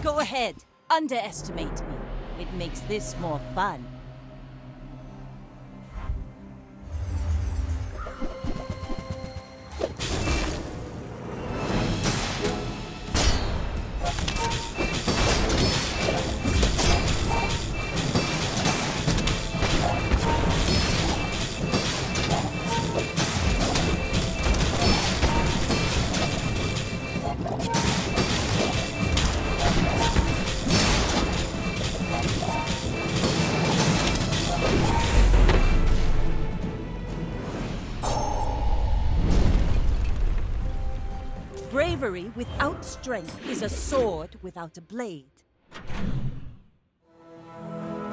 Go ahead, underestimate me. It makes this more fun. Bravery without strength is a sword without a blade.